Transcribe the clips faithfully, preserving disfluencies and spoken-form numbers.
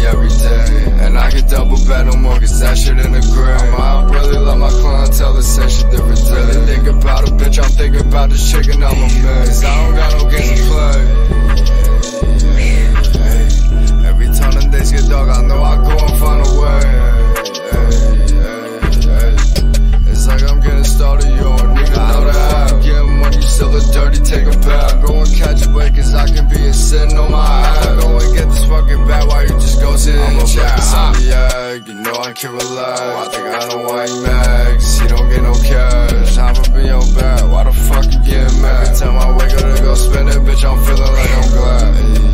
every day. And I can double back no more, cause that shit in the grave. I really love my clientele, the same shit different day. Really think about a bitch, I'm thinking about this chicken I'm a man. Cause I don't got no games to play. Every time them days get dark, I know I go and find a way. It's like I'm getting started, you don't even know that. I'm getting money, still a dirty, take a bath. Go and catch a break, cause I can be a sitting on my ass. Go and get this fucking bag while you just go sit in the chat. I'm the egg, you know I can relax. I think I know why he mad, cause he don't get no cash. I'ma be your back, why the fuck you getting mad? Every time I wake up to go spend it, bitch, I'm feeling like I'm glad.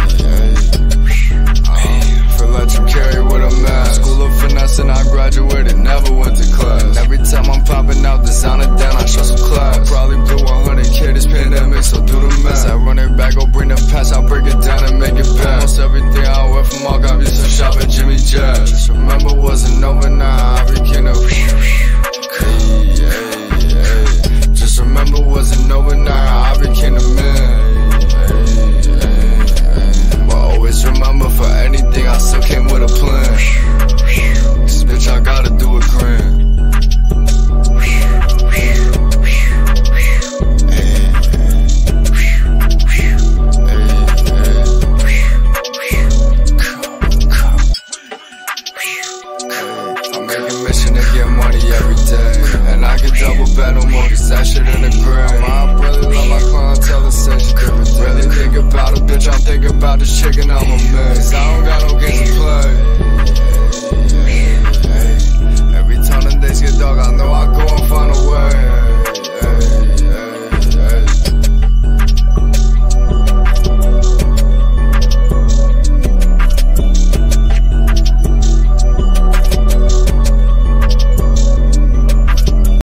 Let you carry with a mask. School of finesse and I graduated, never went to class. Every time I'm popping out designer, then I show some class. Probably blew one hundred K this pandemic, so do the math. I run it back, go bring the past, I'll break it down and make it back. Almost everything I wear from all got me some shop at Jimmy Jazz. Just remember wasn't over now, I became a hey, hey, hey. Just remember wasn't over now, I became a man. Always remember for anything, I still came with a plan. Cause bitch, I gotta do a grand. I'm making mission to get money every day. And I can double back no more, cause that shit in the grave. I really love my clientele, the same shit different. Really think about a bitch, I'm thinking about this chicken I'm a man. Cause I don't got no games to play. Every time the days get dark, I know I go and find a way.